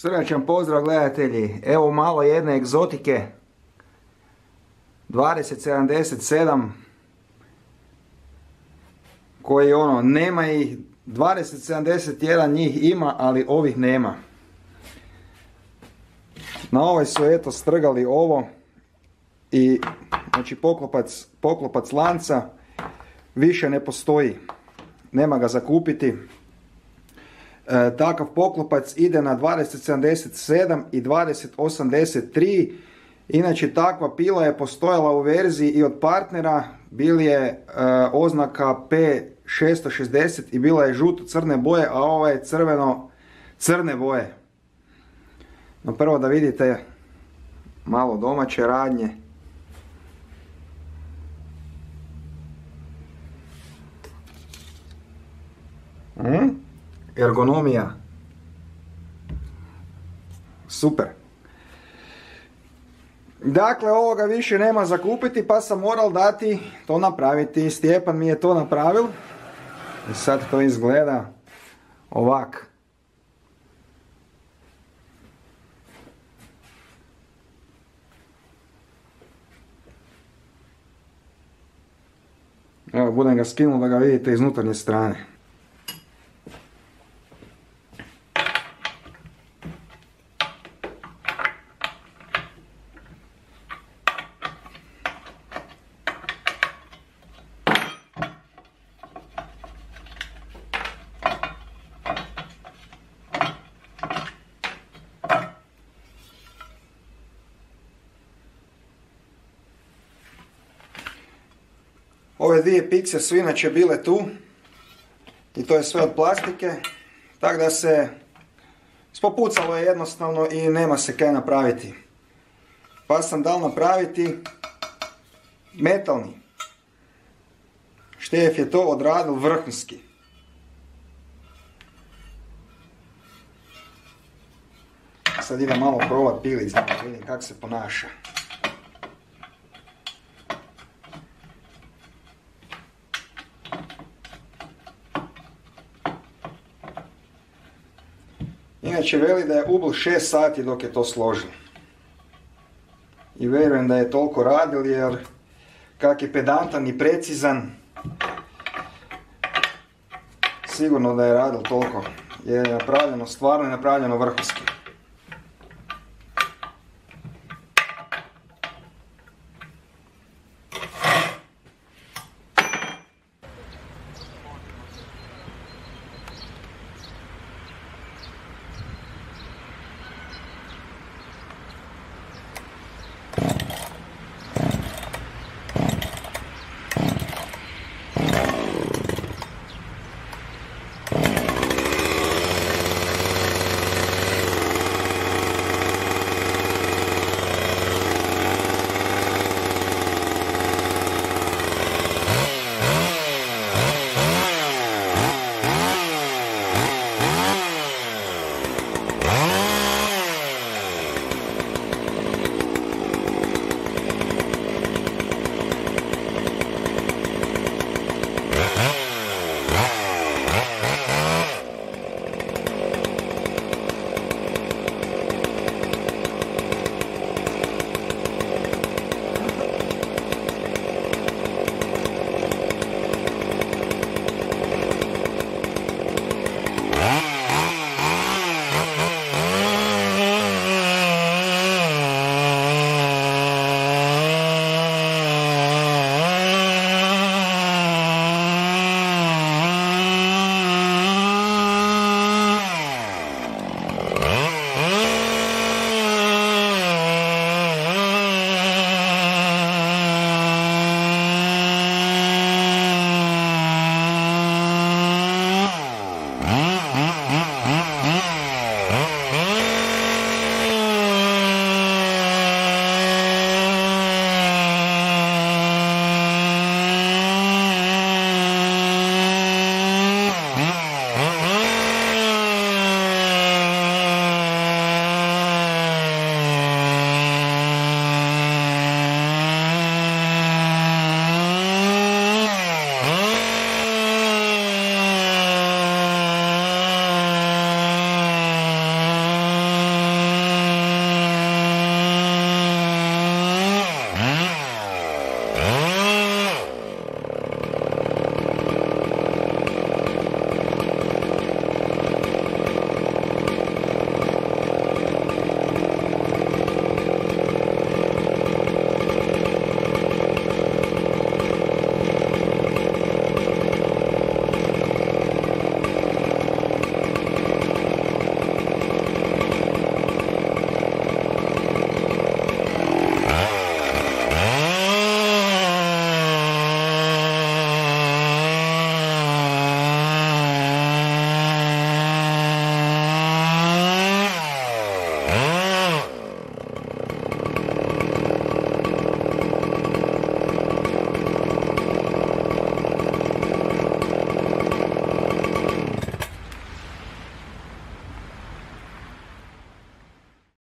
Srdačan pozdrav gledatelji, evo malo jedne egzotike 2077 koji nema ih, 2071 njih ima, ali ovih nema. Na ovaj su eto strgali ovo i znači poklopac lanca više ne postoji, nema ga za kupiti. Takav poklopac ide na 2077 i 2083. Inače takva pila je postojala u verziji i od partnera, bili je oznaka P660 i bila je žuto-crne boje, a ova je crveno-crne boje. No prvo da vidite malo domaće radnje. Ergonomija super. Dakle, ovoga više nema za kupiti, pa sam moral dati to napraviti. Stjepan mi je to napravil i sad to izgleda ovak. Evo, budem ga skinuo da ga vidite iz unutarnje strane. Ove dvije pikse su inače bile tu i to je sve od plastike, tako da se spopucalo je jednostavno i nema se kaj napraviti. Pa sam dal napraviti metalni. Štef je to odradil vrhunski. Sad idem malo probat pilić, da vidim kako se ponaša. Inače veli da je ubil 6 sati dok je to složil. I vjerujem da je toliko radil jer kak je pedantan i precizan, sigurno da je radil toliko. Je napravljeno, stvarno je napravljeno vrhunski.